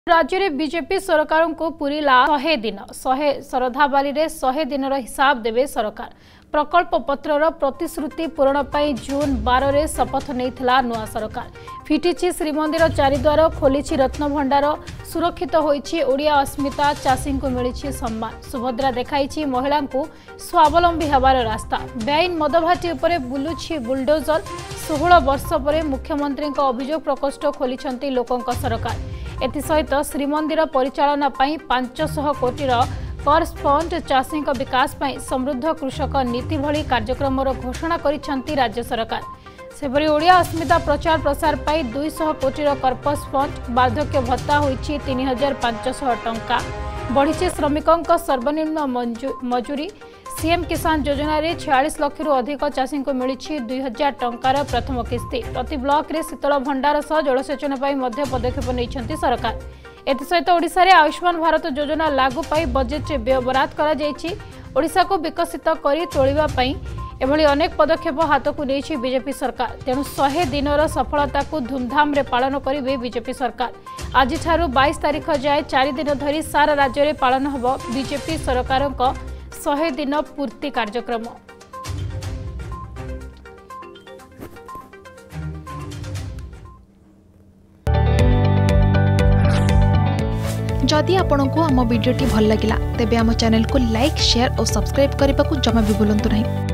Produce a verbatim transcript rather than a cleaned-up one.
राज्य में बीजेपी सरकार को पूरीला शहे दिन शहे शरधाबाली रे शहे दिन हिसाब देवे सरकार प्रकल्प पत्रर प्रतिश्रुति पूरण पर जून बार में शपथ नहीं नुआ सरकार फिटिछि श्रीमंदिर चारिद्वार खोली रत्न भंडार सुरक्षित होइछि ओडिया अस्मिता चाषी को मिली सम्मान सुभद्रा देखाई महिला को स्वावलंबी हबार रास्ता बेआईन मदभाटी उपर बुलुछि बुलडोजर सोलह वर्ष पर मुख्यमंत्री अभियोग प्रकोष्ठ खोली लोकों सरकार एसहित श्रीमंदिर परिचालना पांच सौ कोटी कर फंड चाषी विकास पाई समृद्ध कृषक नीति भली कार्यक्रम घोषणा करिसेंती राज्य सरकार सेपरी ओडिया अस्मिता प्रचार प्रसार पाई दुई सौ कोटी कर्पस फंड वार्धक्य भत्ता होइछि तीन हजार पांच सौ टंका बढ़ी श्रमिकों सर्वनिम्न मजूरी सीएम किसान योजना रे छियालीस लाख रु अधिक चाषी को मिली दुई हजार टंकार प्रथम किस्ती प्रति ब्लॉक रे शीतल भंडार सह जलसेचन पर पदक्षेप नहीं सरकार एसहित ओडिशा रे आयुष्मान भारत योजना लागू पाई बजेट व्ययबराद ओडिशा को विकसित करी तोलिबा पाई एभली अनेक पदक्षेप हाथ को नहीं बीजेपी सरकार तेणु शहे दिन सफलता को धूमधाम रे पालन करेंगे बीजेपी सरकार आज बाईस तारीख जाए चार दिन धरी सारा राज्य में पालन होब बीजेपी सरकार शहे दिन पूर्ति कार्यक्रम। जदि आपंक आम भिडी भल लगा तेब आम चैनल को लाइक शेयर और सब्सक्राइब करने को जमा भी भूलु नहीं।